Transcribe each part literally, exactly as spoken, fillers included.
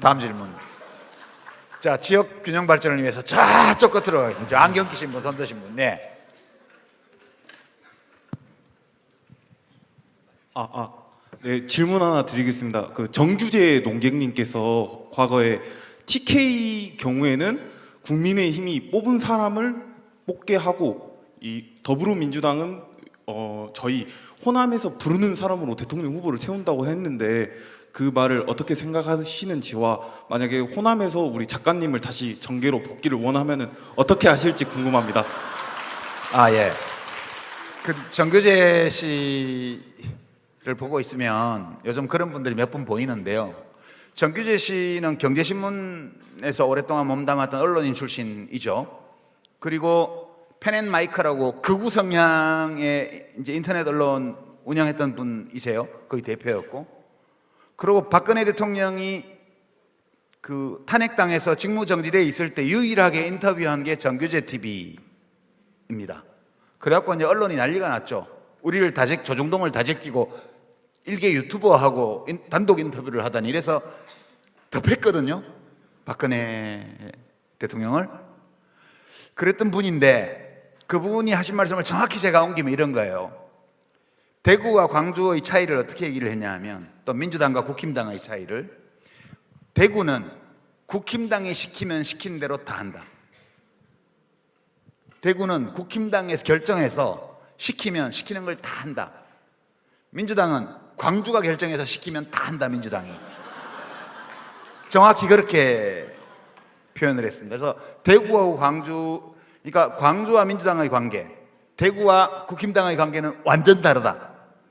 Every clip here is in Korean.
다음 질문. 자, 지역 균형 발전을 위해서 저쪽 끝으로 가겠습니다. 안경 끼신 분, 손 드신 분. 네. 아, 아, 네, 질문 하나 드리겠습니다. 그 정규재 농객님께서 과거에 티케이 경우에는 국민의힘이 뽑은 사람을 뽑게 하고 이 더불어민주당은 어, 저희 호남에서 부르는 사람으로 대통령 후보를 세운다고 했는데 그 말을 어떻게 생각하시는지와 만약에 호남에서 우리 작가님을 다시 정계로 복귀를 원하면은 어떻게 하실지 궁금합니다. 아, 예. 그 정규재 씨를 보고 있으면 요즘 그런 분들이 몇 분 보이는데요. 정규재 씨는 경제신문에서 오랫동안 몸담았던 언론인 출신이죠. 그리고 펜앤마이크라고 극우 성향의 이제 인터넷 언론 운영했던 분이세요. 거기 대표였고. 그리고 박근혜 대통령이 그 탄핵당해서 직무정지돼 있을 때 유일하게 인터뷰한 게 정규재 티비입니다. 그래갖고 이제 언론이 난리가 났죠. 우리를 다 제, 조중동을 다 제끼고 일개 유튜버하고 인, 단독 인터뷰를 하다니 이래서 덮했거든요. 박근혜 대통령을. 그랬던 분인데 그분이 하신 말씀을 정확히 제가 옮기면 이런 거예요. 대구와 광주의 차이를 어떻게 얘기를 했냐 하면 또 민주당과 국힘당의 차이를 대구는 국힘당이 시키면 시킨 대로 다 한다. 대구는 국힘당에서 결정해서 시키면 시키는 걸 다 한다. 민주당은 광주가 결정해서 시키면 다 한다. 민주당이 정확히 그렇게 표현을 했습니다. 그래서 대구하고 광주, 그러니까 광주와 민주당의 관계, 대구와 국힘당의 관계는 완전 다르다.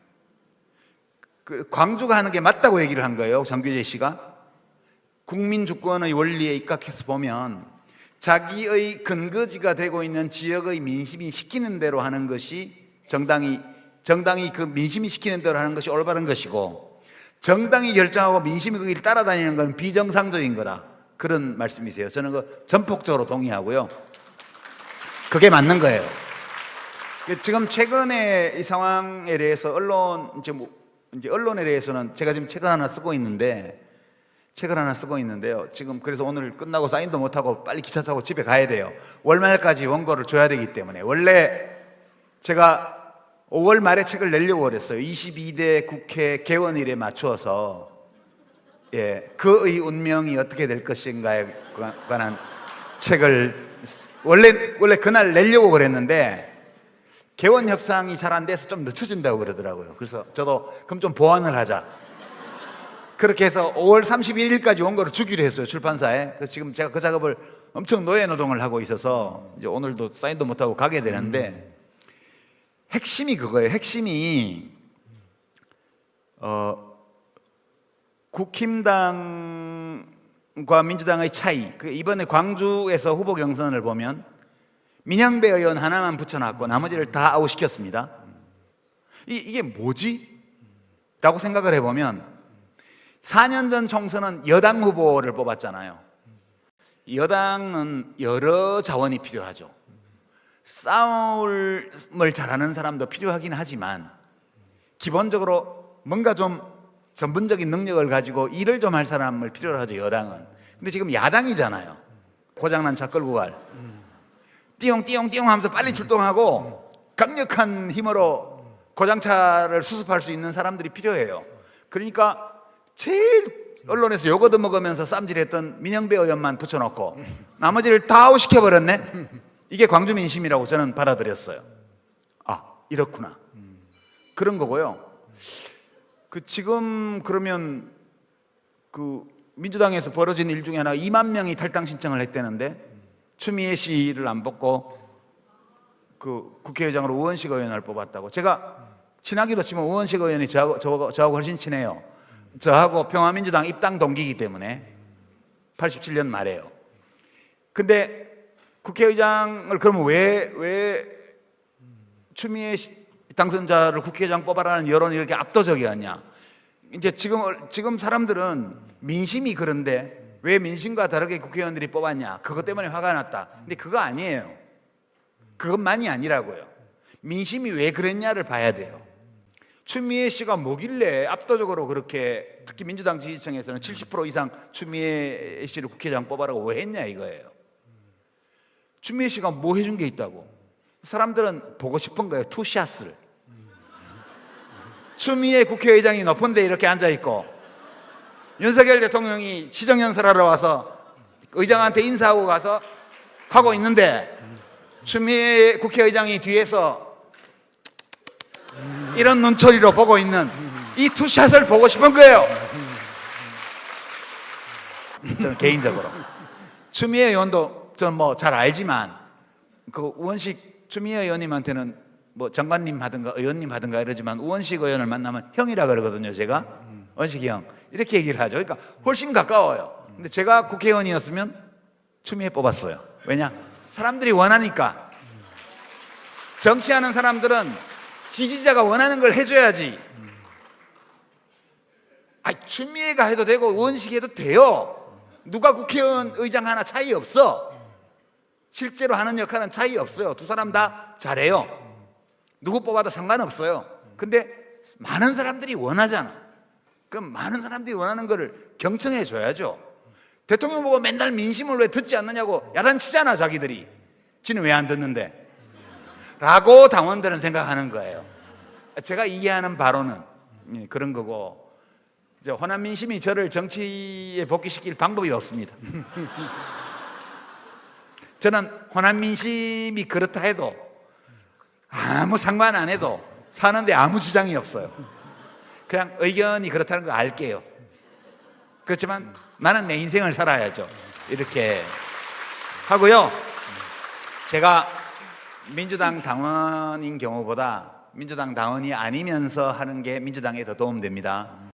그 광주가 하는 게 맞다고 얘기를 한 거예요. 정규재 씨가. 국민 주권의 원리에 입각해서 보면 자기의 근거지가 되고 있는 지역의 민심이 시키는 대로 하는 것이 정당이 정당이 그 민심이 시키는 대로 하는 것이 올바른 것이고 정당이 결정하고 민심이 거기를 따라다니는 건 비정상적인 거다. 그런 말씀이세요. 저는 그 전폭적으로 동의하고요. 그게 맞는 거예요. 지금 최근에 이 상황에 대해서 언론 이제 뭐 이제 언론에 대해서는 제가 지금 책을 하나 쓰고 있는데 책을 하나 쓰고 있는데요. 지금 그래서 오늘 끝나고 사인도 못 하고 빨리 기차 타고 집에 가야 돼요. 월말까지 원고를 줘야 되기 때문에. 원래 제가 오월 말에 책을 내려고 그랬어요. 이십이 대 국회 개원일에 맞추어서 예, 그의 운명이 어떻게 될 것인가에 관한 책을 원래 원래 그날 내려고 그랬는데 개원 협상이 잘 안 돼서 좀 늦춰진다고 그러더라고요. 그래서 저도 그럼 좀 보완을 하자. 그렇게 해서 오월 삼십일일까지 원고를 주기로 했어요. 출판사에. 그래서 지금 제가 그 작업을 엄청 노예 노동을 하고 있어서 이제 오늘도 사인도 못 하고 가게 되는데 핵심이 그거예요. 핵심이 어, 국힘당과 민주당의 차이. 그 이번에 광주에서 후보 경선을 보면 민영배 의원 하나만 붙여놨고 나머지를 다 아웃시켰습니다. 이, 이게 뭐지? 라고 생각을 해보면 사 년 전 총선은 여당 후보를 뽑았잖아요. 여당은 여러 자원이 필요하죠. 싸움을 잘하는 사람도 필요하긴 하지만 기본적으로 뭔가 좀 전문적인 능력을 가지고 일을 좀 할 사람을 필요로 하죠. 여당은. 근데 지금 야당이잖아요. 고장난 차 끌고 갈 띠용띠용띠용 하면서 빨리 출동하고 강력한 힘으로 고장차를 수습할 수 있는 사람들이 필요해요. 그러니까 제일 언론에서 욕 얻어먹으면서 쌈질했던 민영배 의원만 붙여놓고 나머지를 다 아웃시켜버렸네. 이게 광주 민심이라고 저는 받아들였어요. 아, 이렇구나. 그런 거고요. 그 지금 그러면 그 민주당에서 벌어진 일 중에 하나 이만 명이 탈당 신청을 했다는데 추미애 씨를 안 뽑고 그 국회의장으로 우원식 의원을 뽑았다고. 제가 친하기로 치면 우원식 의원이 저하고, 저하고, 저하고 훨씬 친해요. 저하고 평화민주당 입당 동기이기 때문에 팔십칠 년 말에요. 근데 국회의장을 그러면 왜, 왜 추미애 당선자를 국회의장 뽑아라는 여론이 이렇게 압도적이었냐. 이제 지금, 지금 사람들은 민심이 그런데 왜 민심과 다르게 국회의원들이 뽑았냐. 그것 때문에 화가 났다. 근데 그거 아니에요. 그것만이 아니라고요. 민심이 왜 그랬냐를 봐야 돼요. 추미애 씨가 뭐길래 압도적으로 그렇게, 특히 민주당 지지층에서는 칠십 퍼센트 이상 추미애 씨를 국회의장 뽑아라고 왜 했냐 이거예요. 추미애 씨가 뭐 해준 게 있다고. 사람들은 보고 싶은 거예요. 투샷을. 추미애 국회의장이 높은 데 이렇게 앉아있고 윤석열 대통령이 시정연설하러 와서 의장한테 인사하고 가서 하고 있는데 추미애 국회의장이 뒤에서 이런 눈초리로 보고 있는 이 투샷을 보고 싶은 거예요. 저는 개인적으로 추미애 의원도 저는 뭐 잘 알지만 그 우원식 추미애 의원님한테는 뭐 장관님 하든가 의원님 하든가 이러지만 우원식 의원을 만나면 형이라 그러거든요. 제가 원식이 형 이렇게 얘기를 하죠. 그러니까 훨씬 가까워요. 근데 제가 국회의원이었으면 추미애 뽑았어요. 왜냐? 사람들이 원하니까. 정치하는 사람들은 지지자가 원하는 걸 해줘야지. 아, 추미애가 해도 되고 우원식이 해도 돼요. 누가 국회의원 의장 하나 차이 없어. 실제로 하는 역할은 차이 없어요. 두 사람 다 잘해요. 누구 뽑아도 상관없어요. 근데 많은 사람들이 원하잖아. 그럼 많은 사람들이 원하는 거를 경청해 줘야죠. 대통령 보고 맨날 민심을 왜 듣지 않느냐고 야단치잖아 자기들이. 지는 왜 안 듣는데? 라고 당원들은 생각하는 거예요. 제가 이해하는 바로는 그런 거고, 호남 민심이 저를 정치에 복귀시킬 방법이 없습니다. 저는 호남 민심이 그렇다 해도 아무 상관 안 해도 사는데 아무 지장이 없어요. 그냥 의견이 그렇다는 거 알게요. 그렇지만 나는 내 인생을 살아야죠. 이렇게 하고요. 제가 민주당 당원인 경우보다 민주당 당원이 아니면서 하는 게 민주당에 더 도움됩니다.